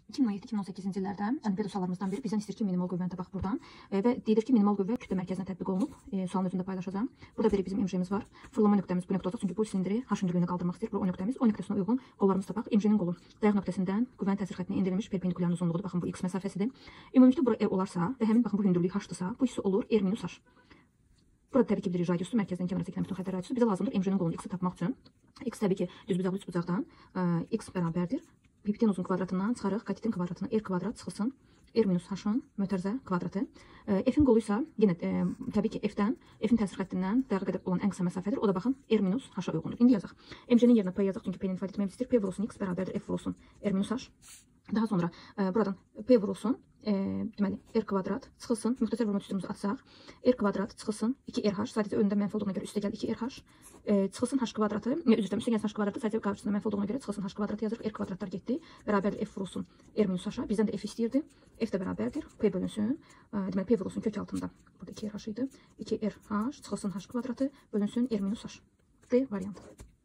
2017-2018-ci illərdə olimpiada suallarımızdan biri bizdən istəyir ki, minimal qüvvəni tapaq buradan və deyilir ki, minimal qüvvə kütlə mərkəzinə tətbiq olunub. Sualın özündə paylaşacağım. Burada bir bizim MJ-miz var. Fırlama nöqtəmiz bu nöqtə olacaq, çünki bu silindiri H hündürlüyünə qaldırmaq istəyir. Bu o nöqtəmiz. O nöqtəsinə uyğun qollarımızı tapaq. MJ-nin qolu dayaq nöqtəsindən qüvvənin təsir xəttinə endirilmiş perpendikulyar uzunluğudur. Baxın, bu x məsafəsidir. Ümumilikdə bura r olarsa və həmin baxın bu hündürlük h-dırsa, bu hissə olur r minus h. Burada təbii ki, bir radiusdur. Mərkəzdən kənara çəkilən bütün xəttlər radiusu. Bizə lazımdır MJ-nin qolunun x-i tapmaq üçün. X təbii ki, düzbucaqlı üçbucaqdan x bərabərdir. Hipotenuzun kvadratından çıxarıq, katetin kvadratına r kvadrat çıxılsın. R minus h-ın mötərizə kvadratı. F-in qolu isə yenə təbii ki, F-in təsir xəttindən dayağa qədər olan ən qısa məsafədir. O da baxın r minus h-a uyğundur. İndi yazaq. MJ-nin yerinə p yazaq, çünki p-ni ifadə etməyimiz istəyir. P vurulsun x bərabərdir f vurulsun r minus h. Daha sonra buradan p vurulsun, deməli r kvadrat çıxılsın, müxtəsər vurma üstümüzü atsaq, r kvadrat çıxılsın 2rh, sadəcə önündə mənfi olduğuna görə üstə gəl 2rh, çıxılsın h kvadratı, üzr istəyirəm, üstə gəlsin h kvadratı, sadəcə qarşısında mənfi olduğuna görə çıxılsın h kvadratı yazırıq, r kvadratlar getdi, bərabərdir f vurulsun r minus h-a, bizdən də f istəyirdi, f də bərabərdir, p bölünsün, deməli p vurulsun kök altında, burada 2rh idi, 2rh çıxılsın h kvadratı, bölünsün r minus h, D variantı.